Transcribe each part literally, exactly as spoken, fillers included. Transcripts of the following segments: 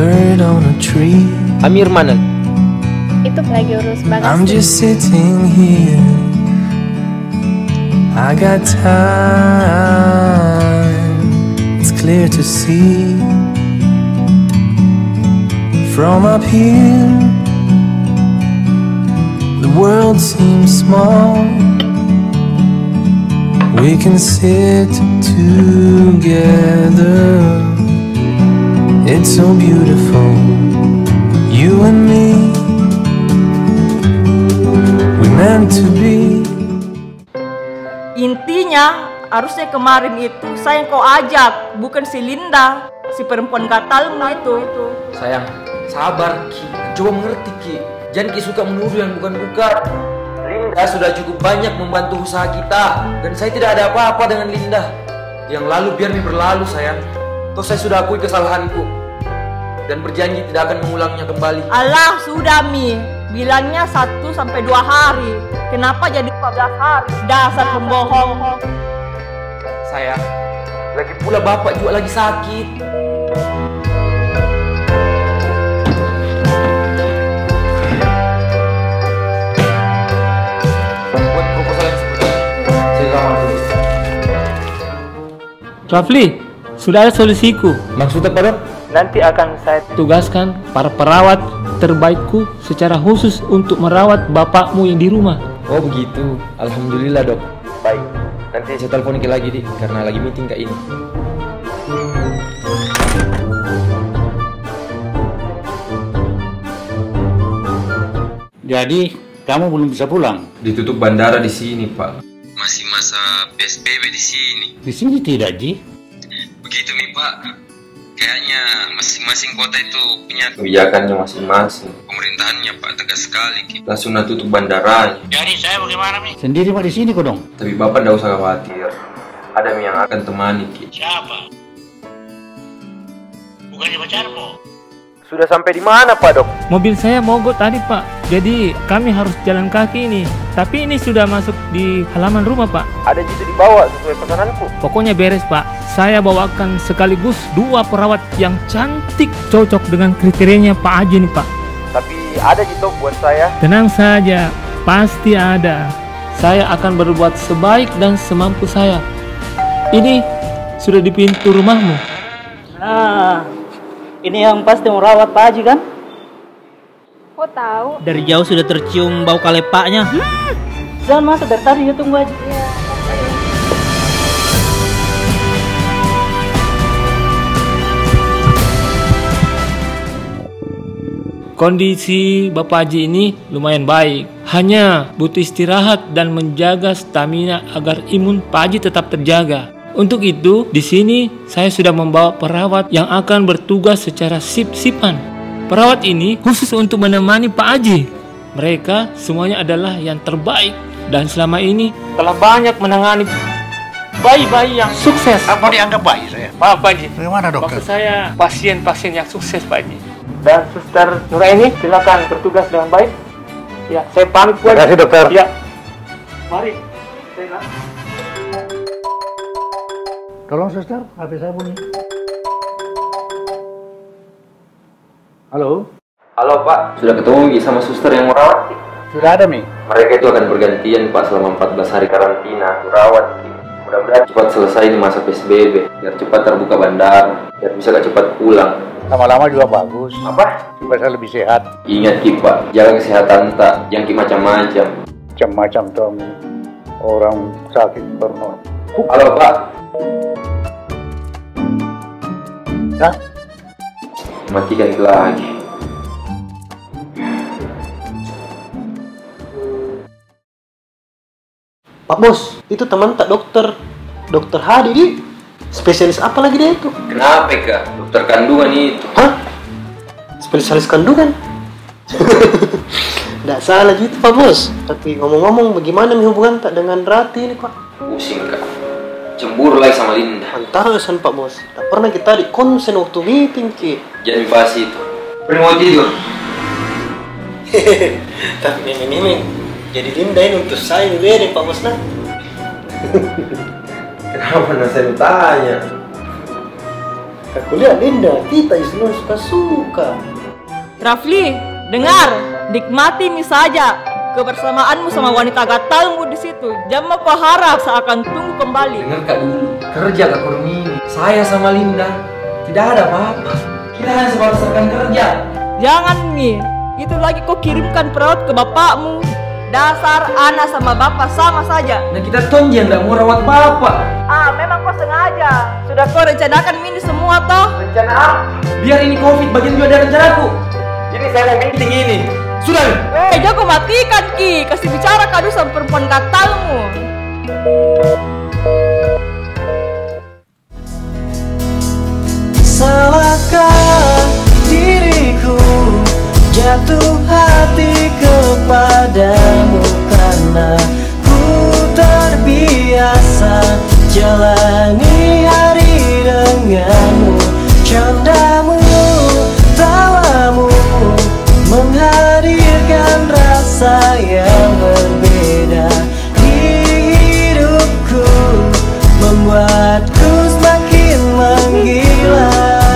bird on a tree. Amir mana? Itu lagi urus bagasi. I'm just sitting here. I got time. It's clear to see. From up here, the world seems small. We can sit together. It's so beautiful, you and me. We meant to be. Intinya harusnya kemarin itu saya yang kau ajak, bukan si Linda, si perempuan gatalmu itu. Sayang, sabar Ki, coba mengerti Ki. Jangan Ki suka menuduh yang bukan-bukan. Linda sudah cukup banyak membantu usaha kita, dan saya tidak ada apa-apa dengan Linda. Yang lalu biar mi berlalu sayang. Toh saya sudah akui kesalahanku dan berjanji tidak akan mengulangnya kembali. Allah sudah Mi, bilangnya satu sampai dua hari. Kenapa jadi empat belas hari? Dasar pembohong. Sayang, lagi pula bapak juga lagi sakit. Buat proposal yang seperti ini, saya kamar dulu. Rafli, sudah ada solusiku. Maksud apa dok? Nanti akan saya tugaskan para perawat terbaikku secara khusus untuk merawat bapakmu yang di rumah. Oh begitu, alhamdulillah dok. Baik, nanti saya telepon Ki lagi dik, karena lagi meeting kayak ini. Jadi kamu belum bisa pulang? Ditutup bandara di sini pak. Masih masa P S B B di sini. Di sini tidak, Ji. Begitu nih pak. Kayaknya masing-masing kota itu punya kebijakannya masing-masing. Pemerintahannya pak tegas sekali. Langsung tutup bandaranya. Jadi saya bagaimana Mi? Sendiri pak di sini kok dong? Tapi bapak tidak usah khawatir. Ada Mi yang akan temani Ki. Siapa? Bukannya pacarmu? Sudah sampai di mana pak dok? Mobil saya mogok tadi pak, jadi kami harus jalan kaki ini. Tapi ini sudah masuk di halaman rumah pak. Ada juga dibawa sesuai pesananku. Pokoknya beres pak. Saya bawakan sekaligus dua perawat yang cantik, cocok dengan kriterianya Pak Haji nih pak. Tapi ada gitu buat saya. Tenang saja, pasti ada. Saya akan berbuat sebaik dan semampu saya. Ini sudah di pintu rumahmu. Nah, ini yang pasti merawat Pak Haji kan? Kok tahu? Dari jauh sudah tercium bau kalepaknya. Hmm. Jangan masuk dari tadi ya, tunggu aja. Iya. Kondisi Bapak Haji ini lumayan baik. Hanya butuh istirahat dan menjaga stamina agar imun Pak Haji tetap terjaga. Untuk itu, di sini saya sudah membawa perawat yang akan bertugas secara sip-sipan. Perawat ini khusus untuk menemani Pak Haji. Mereka semuanya adalah yang terbaik dan selama ini telah banyak menangani bayi-bayi yang sukses. Apa dianggap bayi saya? Maaf Pak Haji. Bagaimana dokter? Maksud saya pasien-pasien yang sukses Pak Haji. Dan Suster Nuraini silakan bertugas dengan baik. Ya, saya pamit Pak. Terima kasih dokter. Ya. Mari. Saya Tolong suster, H P saya bunyi. Halo? Halo pak, sudah ketemu sama suster yang merawat Ki? Sudah ada Mi? Mereka itu akan bergantian pak selama empat belas hari karantina merawat Ki. Mudah-mudahan cepat selesai di masa P S B B, biar cepat terbuka bandara, biar bisa gak cepat pulang. Lama-lama juga bagus. Apa? Supaya saya lebih sehat. Ingat Ki pak, jaga kesehatan tak, yang Ki macam-macam. Macam-macam tuh orang sakit pernah. Halo pak. Hah? Matikan lagi. Pak Bos, itu teman tak dokter Dokter Hadi di spesialis apa lagi dia itu? Kenapa kak? Dokter kandungan itu. Hah? Spesialis kandungan? Nggak salah gitu Pak Bos. Tapi ngomong-ngomong, bagaimana hubungan tak dengan Rati ini Pak? Pusing kak. Cemburu lagi sama Linda. Antasan Pak Bos. Tak pernah kita di konsen waktu meeting Ki. Jangan bahas itu. Pergi mau tidur. Tapi ini ini jadi Linda ini untuk saya beda Pak Bos nah. Kenapa nggak saya tanya? Aku lihat Linda, kita semua suka-suka. Rafli, dengar, nikmati mi saja kebersamaanmu sama wanita gatalmu di situ. Jangan kau harap seakan tunggu kembali. Dengar Kak dulu, kerja Kak Kurni. Saya sama Linda tidak ada apa-apa. Kita hanya sebatas rekan kerja. Jangan mi, itu lagi kau kirimkan perawat ke bapakmu. Dasar anak sama bapak sama saja. Nah kita tonji yang tidak mau rawat bapak. Ah, memang kau sengaja. Sudah kau rencanakan ini semua toh? Rencana apa? Biar ini covid bagian juga dari rencanaku. Ini saya mau meeting ini. Sudah. Eh, jangan kau matikan Ki. Kasih bicara kadu sama perempuan gatalmu. Salahkah diriku jatuh hati kepadamu karena ku terbiasa jalani hari denganmu. Candamu, tawamu menghadirkan rasa yang berbeda di hidupku, membuatku semakin menggila.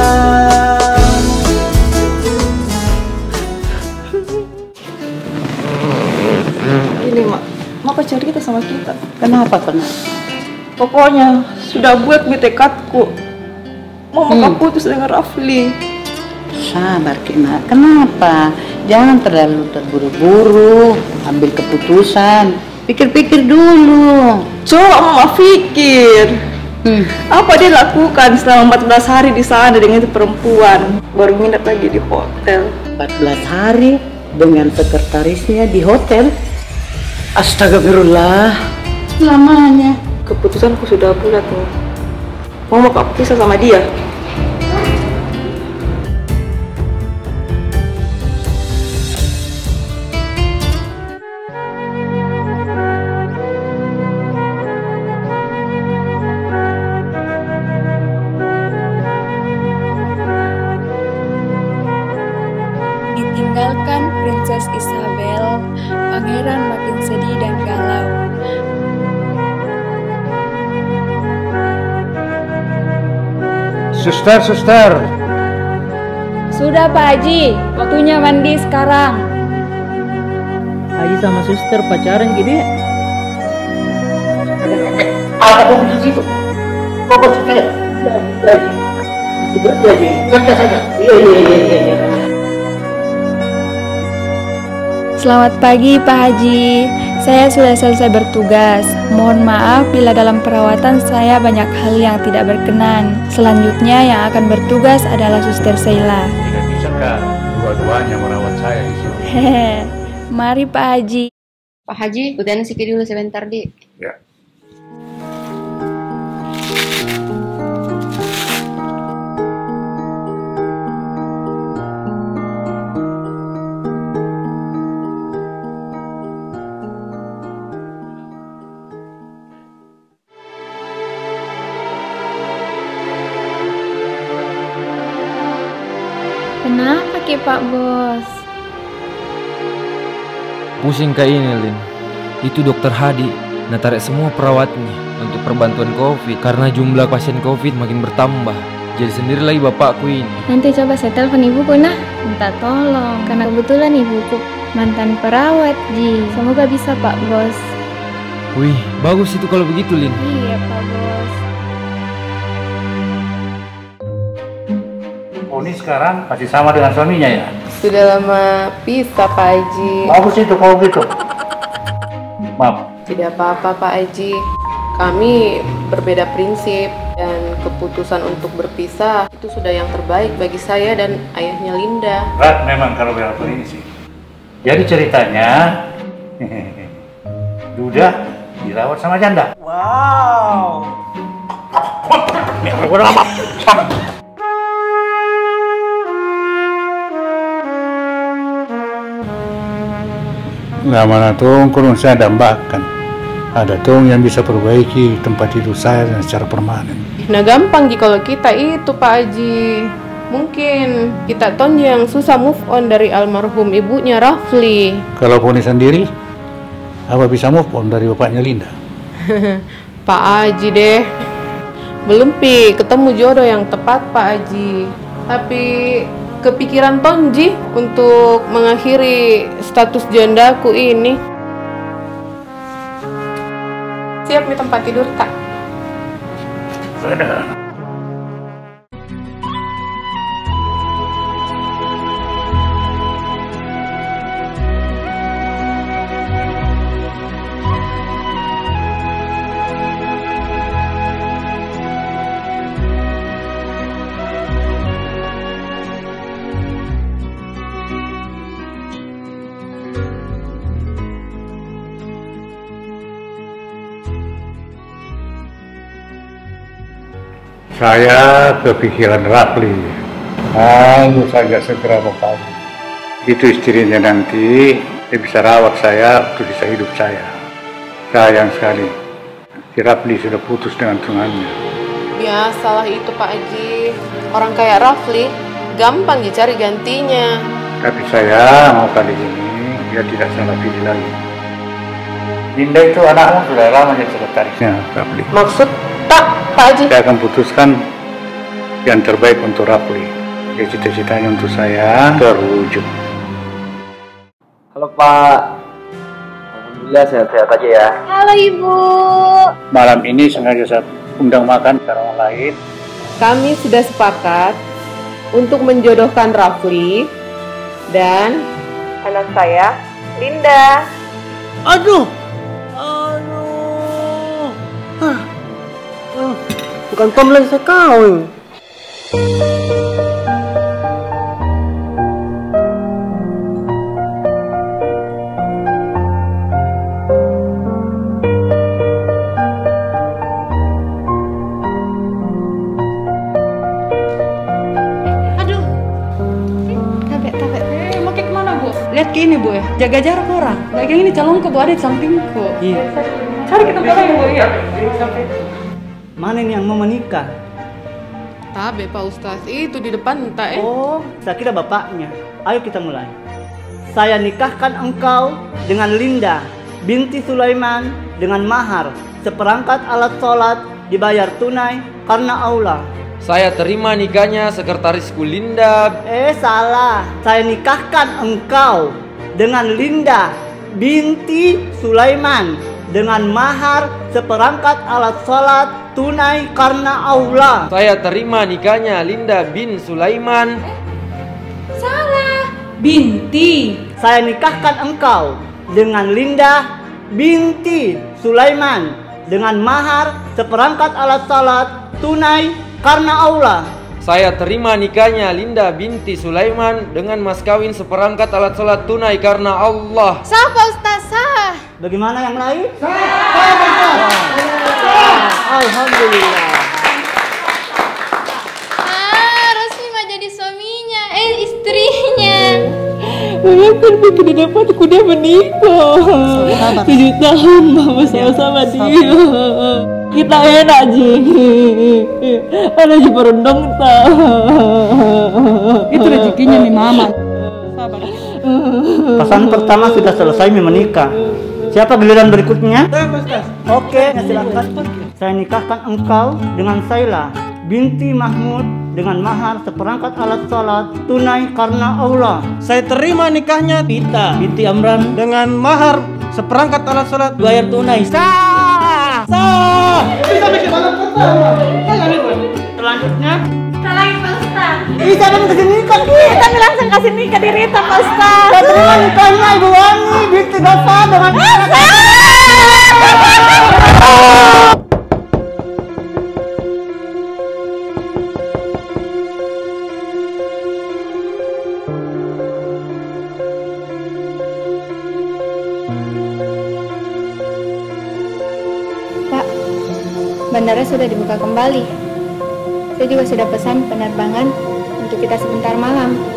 Ini mak, mak pacar kita sama kita. Kenapa pernah? Pokoknya sudah buat mi tekadku. Mau Hmm. hmm. putus dengan Rafli. Sabar Kina, kenapa? Jangan terlalu terburu-buru ambil keputusan. Pikir-pikir dulu. Coba mama pikir. Hmm. Apa dia lakukan selama empat belas hari di sana dengan itu perempuan? Baru nginep lagi di hotel. empat belas hari dengan sekretarisnya di hotel. Astagfirullah. Lamanya. Keputusanku sudah bulat nih. Mau mau kau pisah sama dia? Ditinggalkan Princess Isabel, pangeran makin sedih dan galau. Suster, suster. Sudah Pak Haji, waktunya mandi sekarang. Haji sama suster pacaran gitu ya? Apa kau di situ? Kau kau suka? Lagi. Seperti lagi. Kerja saja. Iya, iya, iya, iya, iya. Selamat pagi Pak Haji, saya sudah selesai bertugas. Mohon maaf bila dalam perawatan saya banyak hal yang tidak berkenan. Selanjutnya yang akan bertugas adalah Suster Sheila. Tidak bisa kan dua-duanya merawat saya di sini. Hehe, mari Pak Haji. Pak Haji, udahan sikit dulu sebentar, Di. Ya. Kenapa Ki Pak Bos? Pusing kayak ini Lin. Itu dokter Hadi natarik semua perawatnya untuk perbantuan covid karena jumlah pasien covid makin bertambah. Jadi sendiri lagi bapakku ini. Nanti coba saya telepon ibuku nah, minta tolong. Karena kebetulan ibuku mantan perawat Ji. Semoga bisa Pak Bos. Wih, bagus itu kalau begitu Lin. Iya Pak Bos. Oh, ini sekarang masih sama dengan suaminya ya? Sudah lama pisah, Pak Haji. Bagus itu kalau gitu. Maaf. Tidak apa-apa, Pak Haji. Kami berbeda prinsip dan keputusan untuk berpisah itu sudah yang terbaik bagi saya dan ayahnya Linda. Berat memang kalau bela ini sih. Jadi ceritanya, Duda dirawat sama janda. Wow. Nggak mana tuh, kurang saya dambakan. Ada tuh yang bisa perbaiki tempat tidur saya dan secara permanen. Nah gampang Ji kalau kita itu, Pak Haji. Mungkin kita ton yang susah move on dari almarhum ibunya Rafli. Kalau Poni sendiri, apa bisa move on dari bapaknya Linda? Pak Haji deh. Belum pi ketemu jodoh yang tepat Pak Haji. Tapi kepikiran Tonji untuk mengakhiri status jandaku ini. Siap nih tempat tidur tak? Sudah. Saya kepikiran Rafli. Ayo saja segera bapak. Itu istrinya nanti dia bisa rawat saya untuk sisa hidup saya. Sayang sekali, si Rafli sudah putus dengan tunangannya. Biasalah itu Pak Haji. Orang kayak Rafli gampang dicari gantinya. Tapi saya mau kali ini dia tidak salah pilih lagi. Linda itu anakmu sudah lama jadi sekretarisnya Rafli. Maksud tak Pak Haji? Saya akan putuskan yang terbaik untuk Rafli. Ya, cita-citanya untuk saya terwujud. Halo Pak. Alhamdulillah sehat-sehat aja ya. Halo Ibu. Malam ini sengaja saya undang makan secara orang lain. Kami sudah sepakat untuk menjodohkan Rafli dan anak saya, Linda. Aduh. Aduh. Hah. Oh, bukan Tom lagi saya kawin. Lihat ke ini Bu ya, jaga jarak orang. Lagi ini calonku Bu ada di sampingku. Iya. Cari kita orang yang Bu ya. Mana ini yang mau menikah? Tabe Pak Ustaz, itu di depan entah eh. Oh, saya kira bapaknya. Ayo kita mulai. Saya nikahkan engkau dengan Linda binti Sulaiman dengan mahar seperangkat alat sholat dibayar tunai karena Allah. Saya terima nikahnya sekretarisku Linda. Eh salah, saya nikahkan engkau dengan Linda binti Sulaiman dengan mahar seperangkat alat sholat tunai karena Allah. Saya terima nikahnya Linda bin Sulaiman. Salah, binti. Saya nikahkan engkau dengan Linda binti Sulaiman dengan mahar seperangkat alat sholat tunai karena Allah. Saya terima nikahnya Linda binti Sulaiman dengan mas kawin seperangkat alat sholat tunai karena Allah. Sah Pak Ustaz, sah. Bagaimana yang lain? Sah. Sah. Alhamdulillah. Ah, resmi mah jadi suaminya, eh istrinya. Bayangkan begitu dapat kuda menikah. Tujuh tahun mama sama-sama dia. Kita enak Ji. Ada Ji berundang tak. Itu rezekinya nih Mama. Sabar. Pasangan pertama sudah selesai menikah. Siapa giliran berikutnya? Oke, silakan. Saya nikahkan engkau dengan Saila binti Mahmud dengan mahar seperangkat alat sholat tunai karena Allah. Saya terima nikahnya Pita binti Amran dengan mahar seperangkat alat sholat bayar tunai. Sah, sah. Bisa bikin malam pertama. Selanjutnya. Salah Pak Ustaz. Ih, jangan kasih nikah Ki. Kami langsung kasih nikah di Rita Pak Ustaz. Saya terima nikahnya Ibu Wani binti Ghaffar dengan Pak, bandara sudah dibuka kembali. Saya juga sudah pesan penerbangan untuk kita sebentar malam.